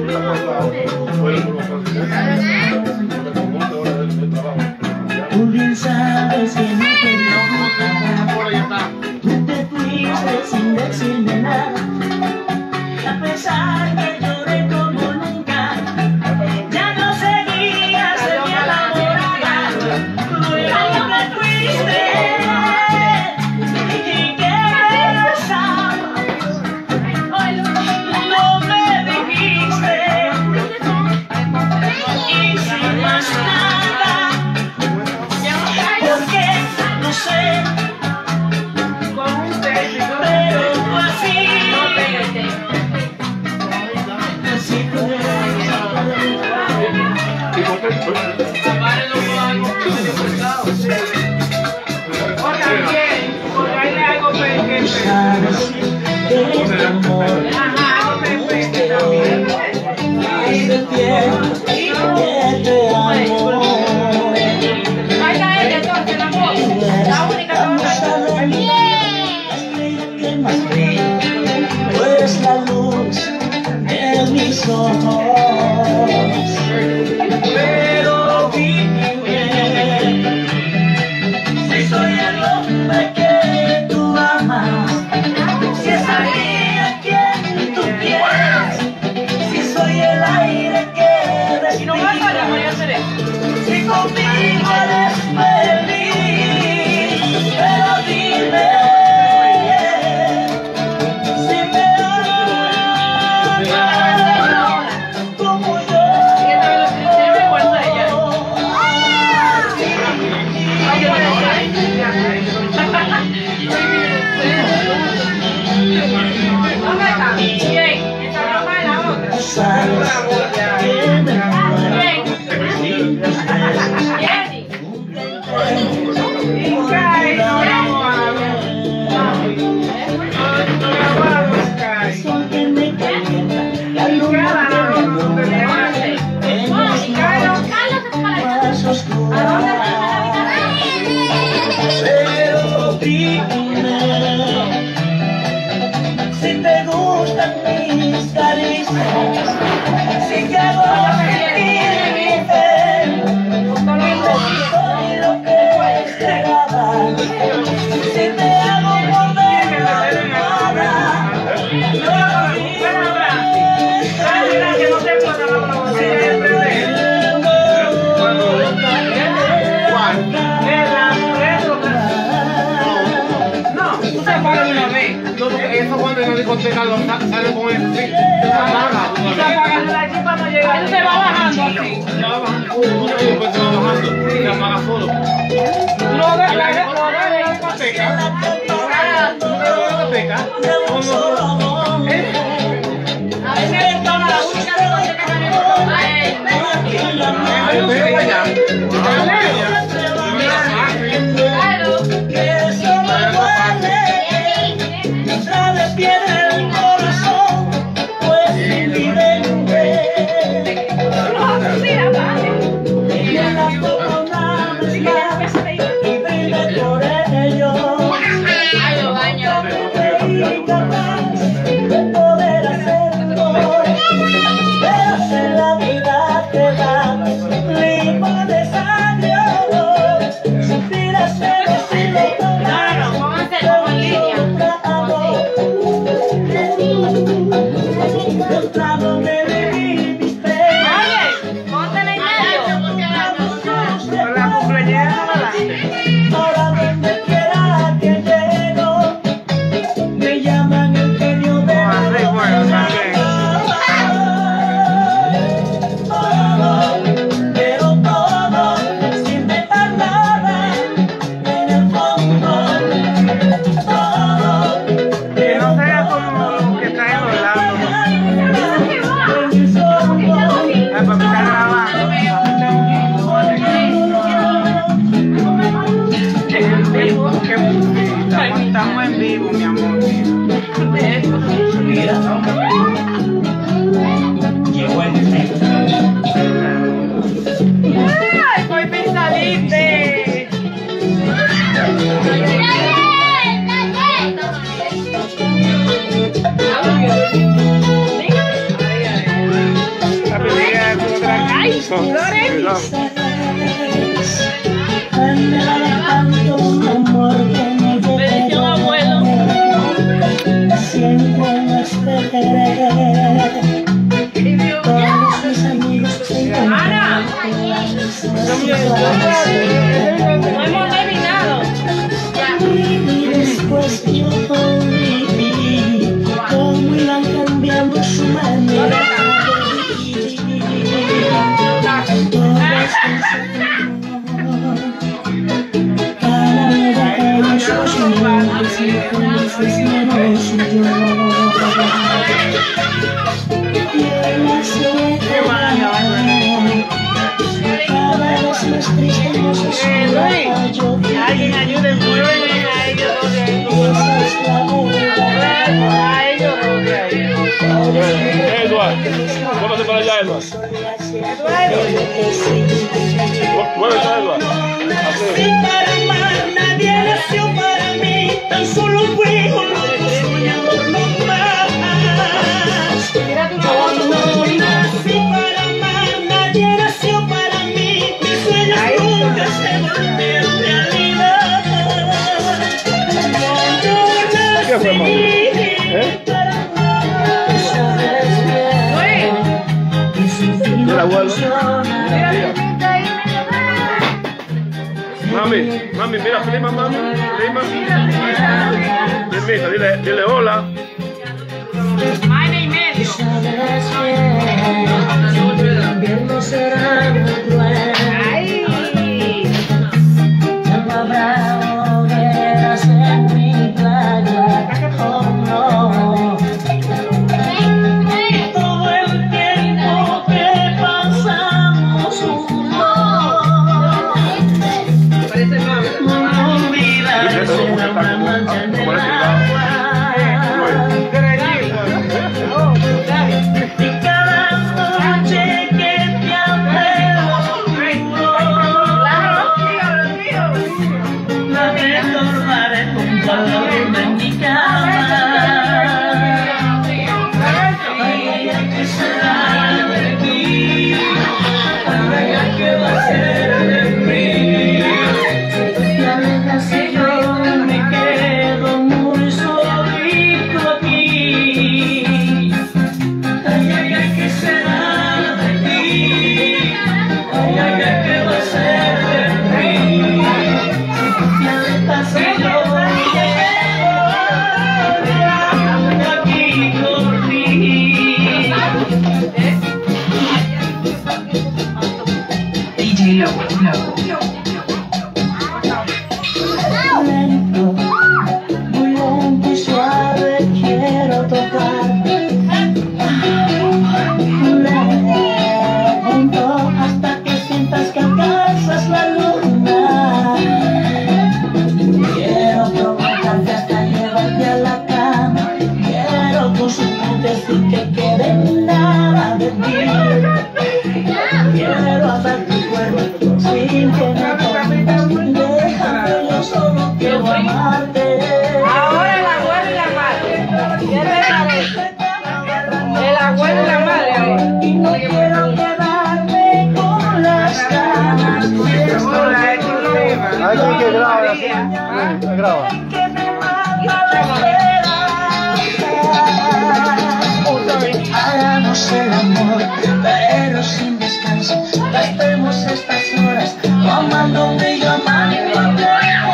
Tú bien sabes que no te nota. Tú te fuiste sin decirme nada. A pesar que lloré como nunca, ya no seguías de mi enamorada. Luego te fuiste y que regresaba. No me dijiste y sin más nada. Porque no sé, pero tú así. Así fue. Sabes que este amor hace tiempo que te amo. Tú eres la luz de mis ojos, pero dime si soy el hombre que tú amas, si es a quien tú quieres, si soy el aire que respiras, si conmigo eres feliz, pero dime. Pero dime si te gustan mis caricias, si te hago sentir feliz, si soy lo que esperaba, si te hago morder la almohada, no eso cuando en la discoteca sale con el sí, se apaga. Se apaga la chispa no llega. Eso se va bajando así. Se va bajando. Después se va bajando. Se apaga solo. Tú lo ves, la discoteca. A veces toma la única discoteca que por ello. Ay, lo daño. Bendición, abuelo. Siempre lo esperaré. Todos mis amigos se encuentran con las mismas situaciones. No hemos terminado. Y después yo vi cómo iban cambiando su manera de vivir. Todos cada uno de ellos sus nombres y felices menos yo. Y él hace cada vez más triste y no se suelta yo. Alguien ayúdenme a ellos dos de ahí. Esa es la verdad. A ellos dos de ahí. Eduardo, muévete para allá, Eduardo. Muévete, Eduardo. Nací para amar, nadie nació para mí, tan solo fui un loco soñador no más. No nací para amar, nadie nació para mí, mis sueños nunca se volvieron realidad. ¿Qué fue, mami? Para amar, sabes bien. Mira, abuelo. Mami, mira, prima, mami. Primita, dile hola. Año y medio. Sabes bien, el invierno será muy cruel. Ya no habrá hogueras en mi playa, oh no. Todo el tiempo que pasamos juntos no olvidaré, será una mancha en el agua. Y cada noche que te apego la recordaré junto a la luna en mi cama. Ay, ay, ay, ¿qué será de mí? Ay, ay, ay, ¿qué va a ser de mí? Te alejas y yo me quedo muy solito aquí. Ay, ay, ay, ¿qué será de ti? Ay, ay, ay, ¿qué va a ser de mí? Te alejas y yo me quedo aquí por ti. DJ Lobo. Lento, muy lento y suave quiero tocarte. Lento hasta que sientas que alcanzas la luna. Quiero provocarte hasta llevarte a la cama. Quiero con sus puntos sin que quede nada de ti. Quiero hacer tu cuerpo sin que me confundas. Déjame, yo solo quiero amarte. Ahora el abuelo y la madre. ¿Qué te parece? El abuelo y la madre ahora. Y no quiero quedarme con las ganas. Ay, que graba, graba. Que me mata la esperanza. Hagamos el amor, pero sin descanso. Gastemos estas horas amándome y amándote.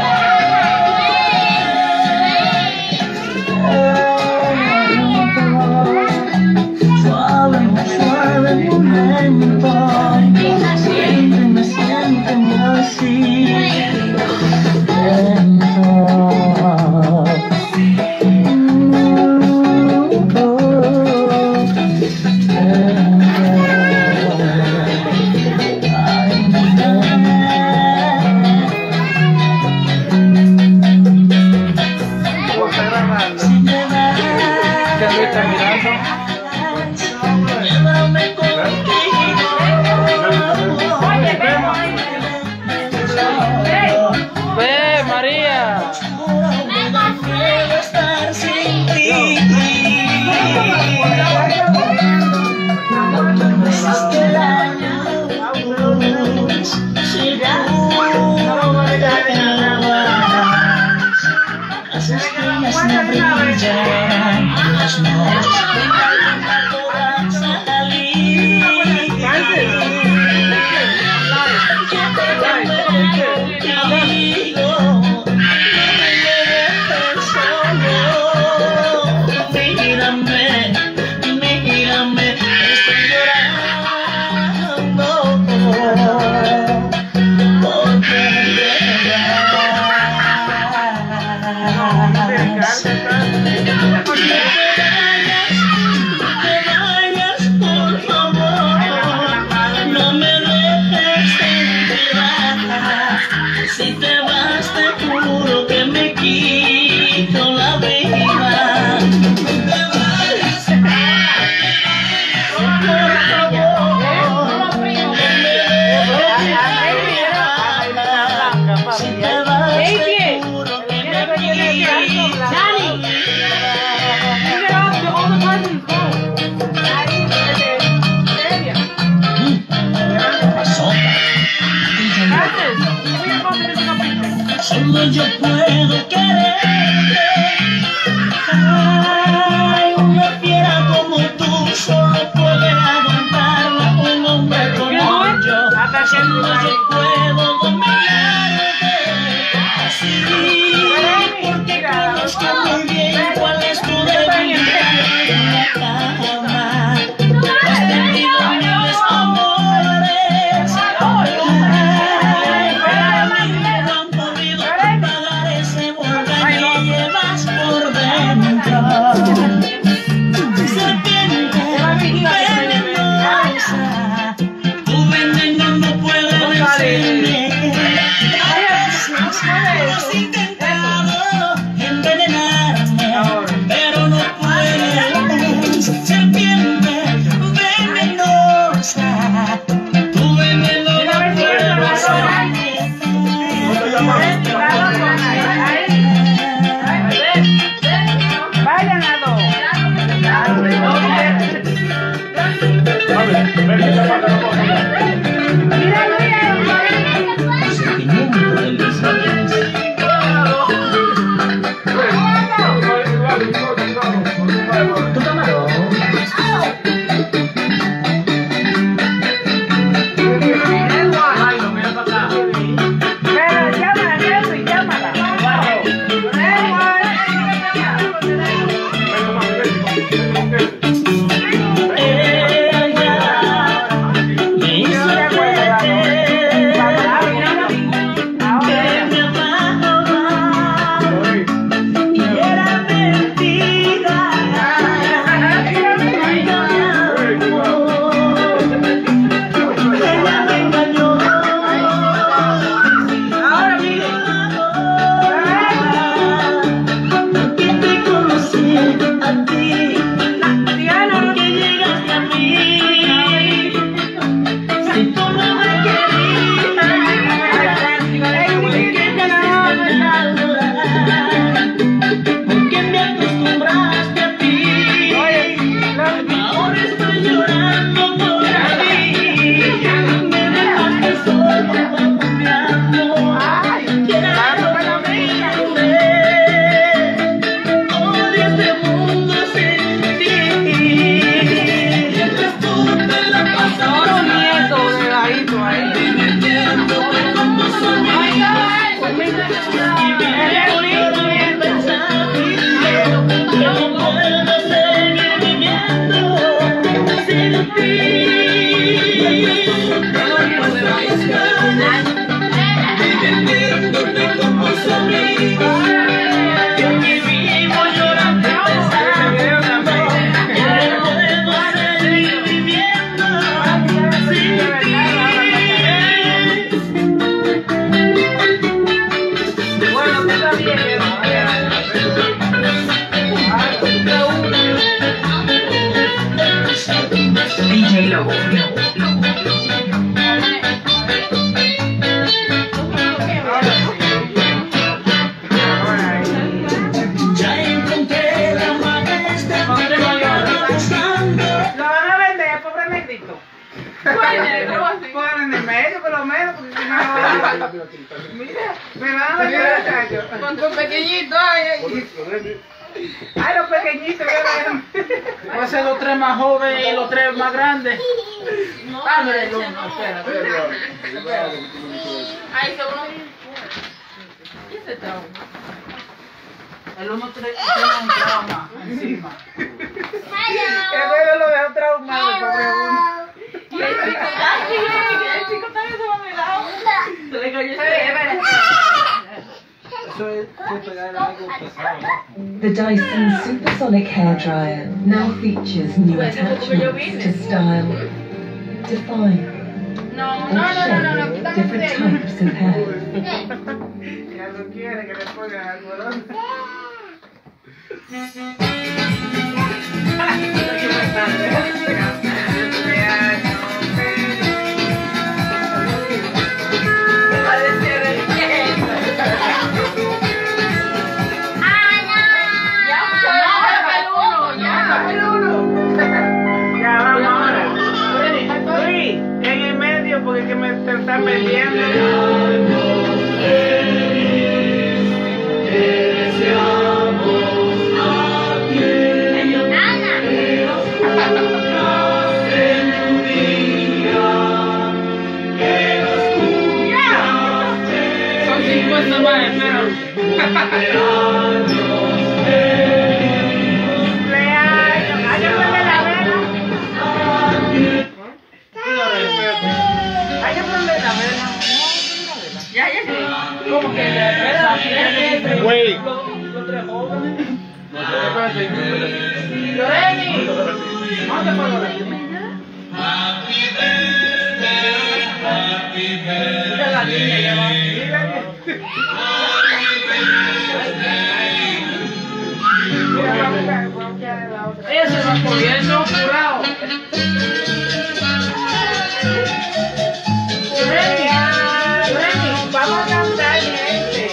Suave, muy suave, momento. Siénteme así. Lento. solo yo puedo quererte. Ay, una fiera como tú solo puede aguantarla un hombre como yo. Solo yo puedo dominarte así, porque conozco muy bien cuál es tu debilidad en la cama. Has tenido miles amores, ay, pero no han podido pagar ese volver que llevas por dentro. Serpiente venenosa, tu veneno no puede vencerme. A veces has intentado envenenarme, pero no puedes. Serpiente venenosa, tu veneno no puede vencerme. Vayan a dos. Sentimiento del desastre. Tu camarón. Pero llámala, Nelson, llámala. DJ Lobo. Ya encontré la manera de buscando. Lo van a vender, pobre negrito. Ponen en medio, por lo menos, porque si no, mira, me van a vender el gallo. Con tu pequeñito, ay, los pequeñitos, va a ser los tres más jóvenes y los tres más grandes. Dándole el uno, espera. Ay, seguro. ¿Y ese trauma? El uno tiene un trauma encima. El bueno lo dejó traumado, pobre uno. Y el chico también se va a mirar. Se le cayó el cerebro. The Dyson Supersonic Hairdryer now features new attachments to style, define, and shape different types of hair. Ya no quiere que le pongan algodón. Porque es que me están vendiendo. ¿Cómo que le Güey. los tres jóvenes? Loreni. ¿Dónde fue Loreni? Mira la niña ya va. Ella se va corriendo, curado. Vamos a cantar, gente.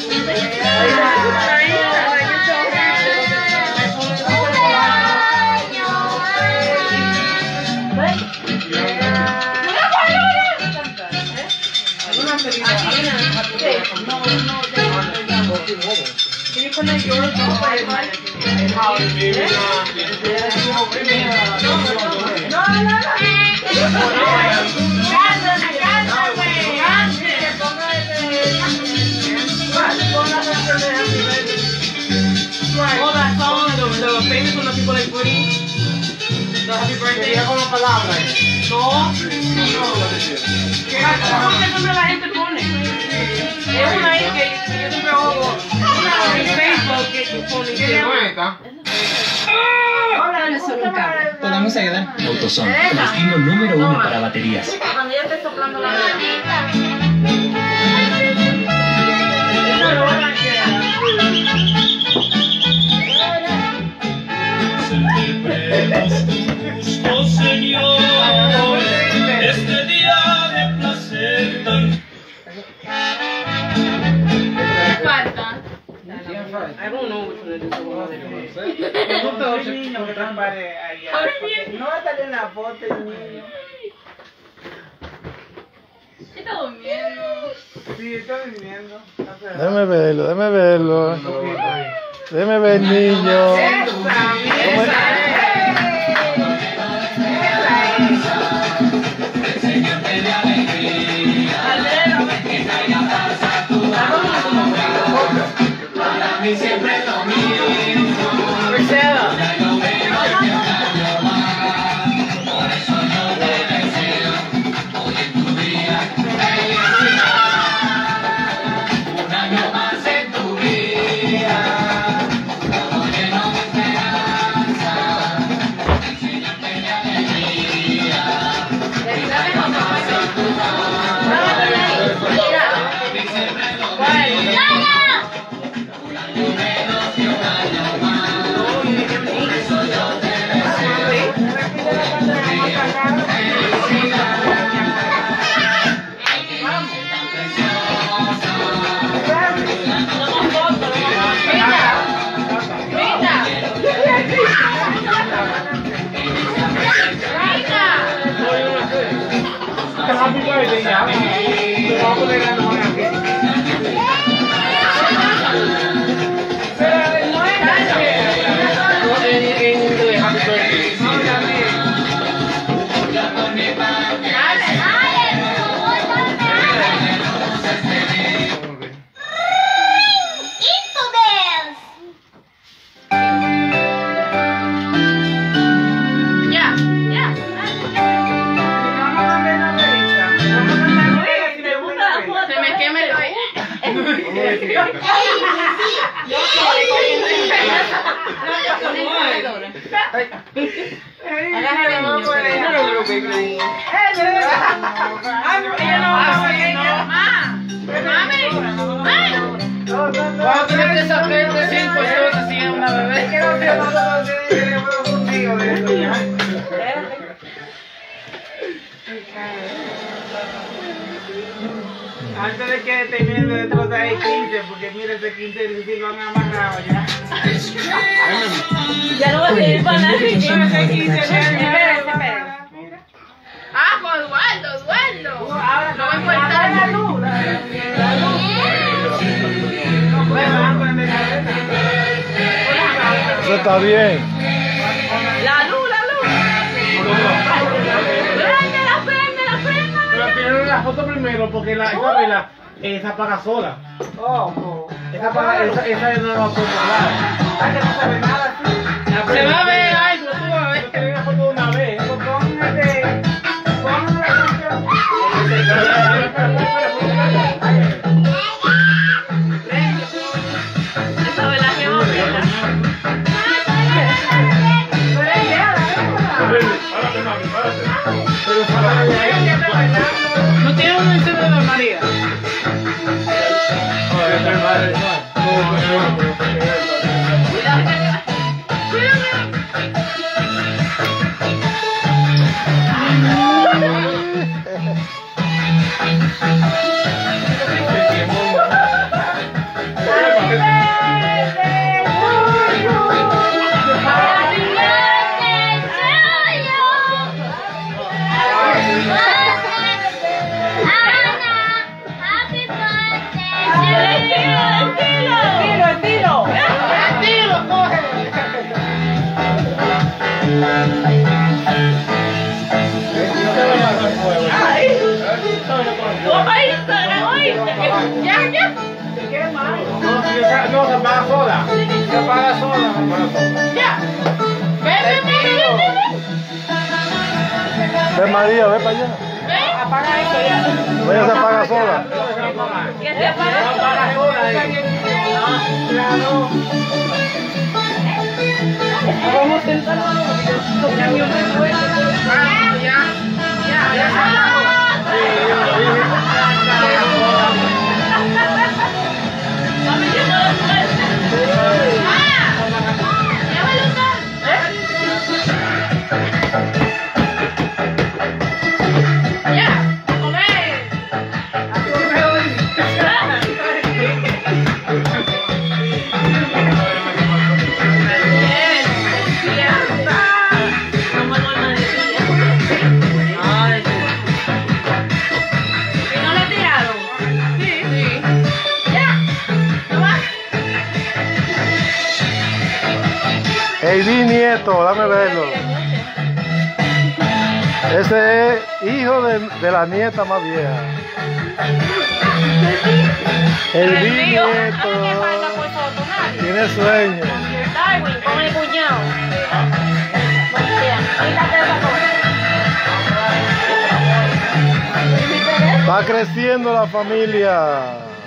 Can you connect yours? Oh, that song, the famous one that people like putting. The happy birthday. Ya con las palabras. No. ¿Cómo que siempre la gente pone? Es una ahí que yo siempre hago en Facebook que pone. ¿Quién no está? Podemos ayudar. Autoson, el destino número 1 para baterías. Cuando yo esté soplando la mano. Oh Señor, este día de placer tan... Falta. I don't know which one it is. No todos los niños que están allá. Porque no va a salir en la foto el niño. Está durmiendo. Sí, está durmiendo. Déjame verlo, déjame verlo. Déjame ver, niño. Siempre lo mismo. Happy birthday ya. Te voy a poner la mano aquí. Pero no es en inglés, happy birthday. Antes de que termine de destrozar el 15, porque mira ese 15 lo han amarrado ya. Ya no va a seguir para nada. Ah, con Eduardo. Ahora no va a importar la luz. Eso está bien. La luz. Pero tienen la foto primero porque esa vela se apaga sola. Esa no la puedo hablar. Que no se ve nada así. Se va a ver algo, tú vas a ver que la foto de una vez. Pon una canción. ¿No tiene un encendedor de María? No, se apaga sola. Se apaga sola. Ya. Ve María, ve para allá. Apaga esto ya. Ella se apaga sola. Que se apaga sola. Vamos a sentarnos. El bisnieto, dame verlo. Ese es hijo de la nieta más vieja. El bisnieto tiene sueño. Darwin, con el cuñado. Va creciendo la familia.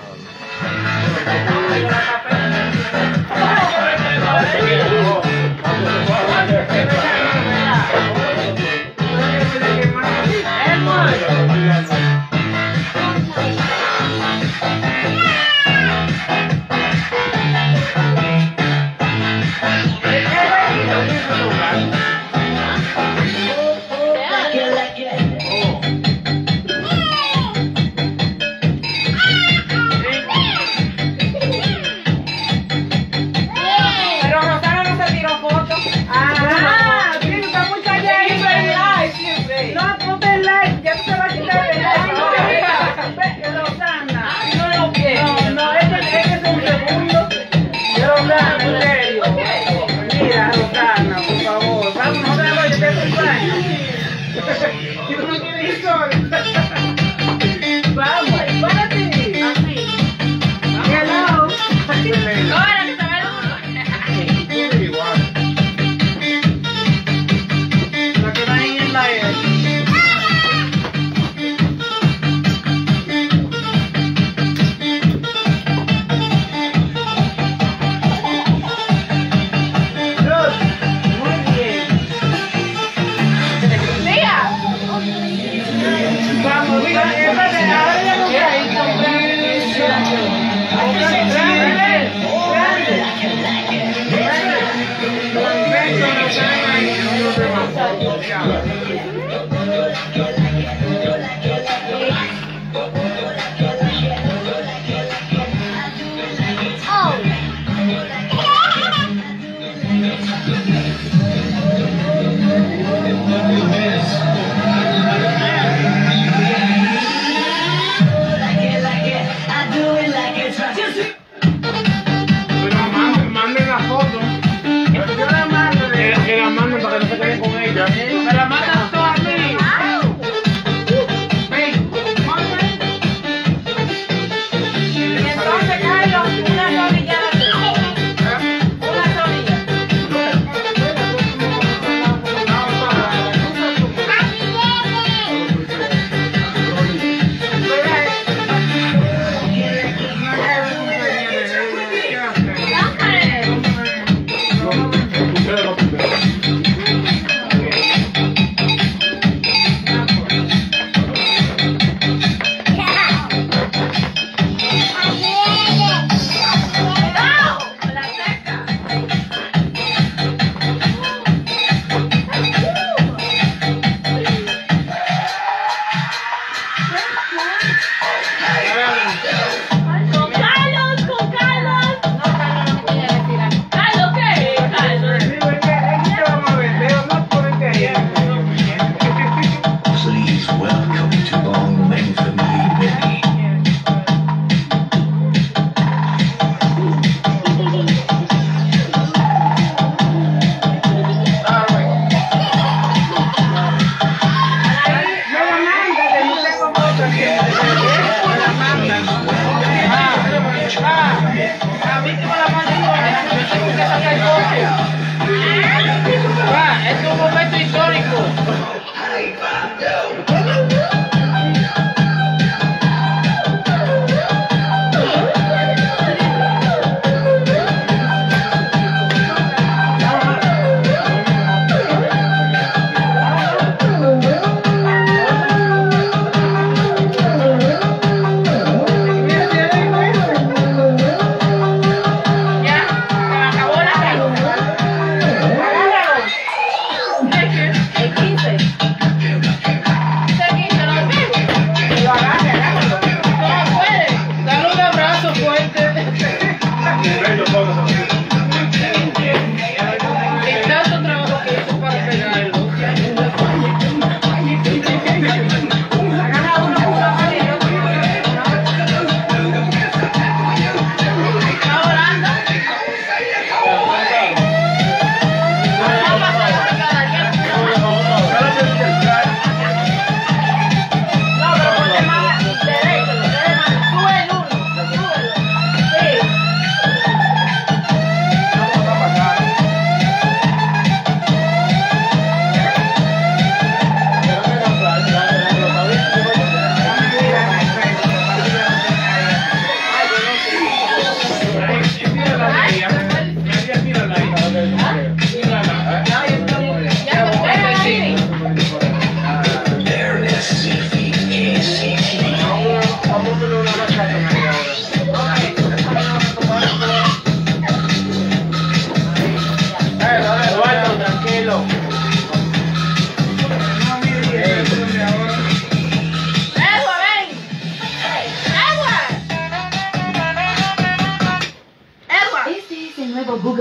Manden la foto. Que la manden para que no se queden con ella. Me la mandas tú.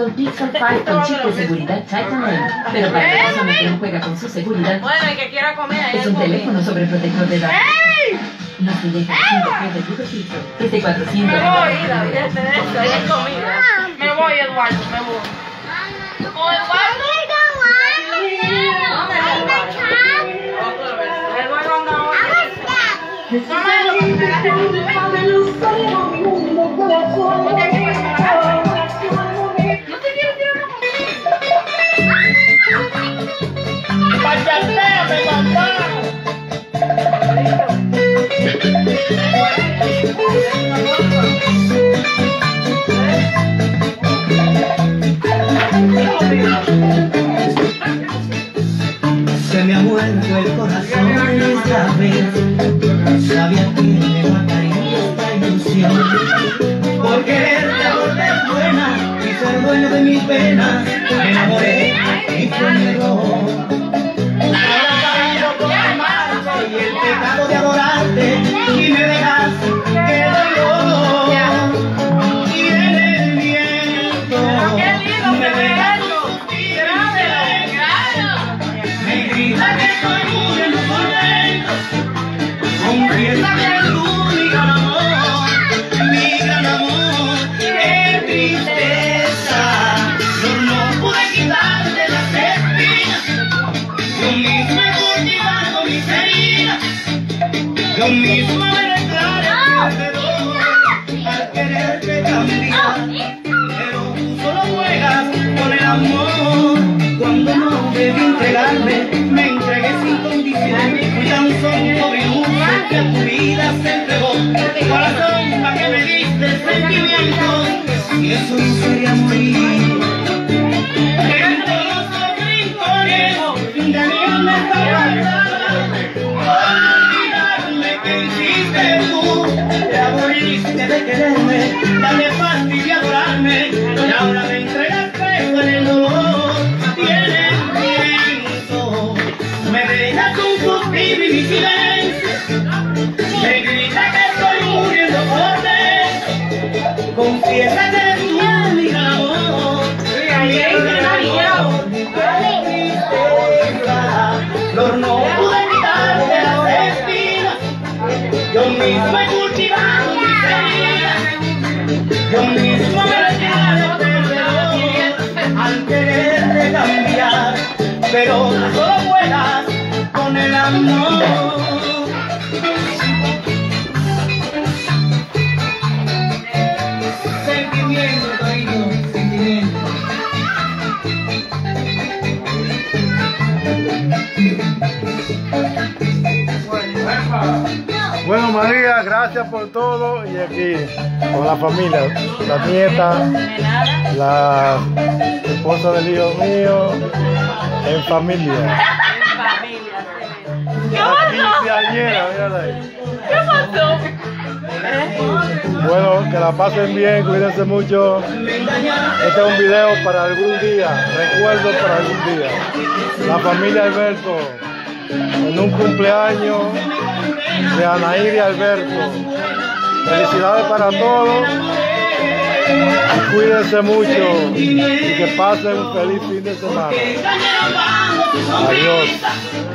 Google Pixel 5 con chip de seguridad Titan Lane. Pero para la persona que no juega con su seguridad, Bueno, el que quiera comer, es un teléfono sobreprotector de datos. No se deja de Google Pixel. Desde 400 Me voy, la vida es de esto, ahí hay comida. Me voy, Eduardo, me voy. ¿Con Eduardo? Eduardo anda ahora. ¿No te quieres tirar una comida? ¡Pachateame, papá! Se me ha muerto el corazón esta vez. Sabía que me mataría esta ilusión. Por quererte volver buena y ser dueño de mis penas, me enamoré y fue mi error. Ahora pago por amarte y el pecado de adorarte, y me dejas que dolor. Y en el viento me dejas suspiro y silencio. Me grita que estoy muriendo por dentro. Confiesa que es tú mi gran amor, mi gran amor. Qué tristeza, yo no pude quitarte las espinas. Yo mismo he cultivado mis heridas. Yo mismo me declaré perdedor al quererte cambiar. Pero tú solo juegas con el amor. Cuando no debí entregarme, me entregué sin condición. Fui tan solo iluso que a tu vida se entregó. Corazón, ¿para que me diste sentimientos? Y eso no sería morir. En todos los rincones de mi alma está guardada. Olvidarme que hiciste tú. Te aburriste de quererme, dame fastidio adorarme. Y ahora me entregas preso en el dolor. Tienes viento, me dejas un suspiro y mi silencio. Me grita que estoy muriendo por dentro. Confiesa que eres tú mi gran amor. Mi gran amor. Qué tristeza, Flor, no pude quitarte las espinas. Yo mismo he cultivado mis heridas. Yo mismo me declaro perdedor al quererte cambiar. Pero solo juegas con el amor. Sentimiento, cariño, sentimiento. Bueno, María, gracias por todo. Y aquí con la familia, la nieta, la esposa del hijo mío, en familia. ¿Qué pasó? Quinceañera, mírala ahí. ¿Qué pasó? Bueno, que la pasen bien, cuídense mucho. Este es un video para algún día, recuerdo para algún día. La familia Alberto, en un cumpleaños de Anaíri Alberto. Felicidades para todos. Cuídense mucho y que pasen un feliz fin de semana. Adiós.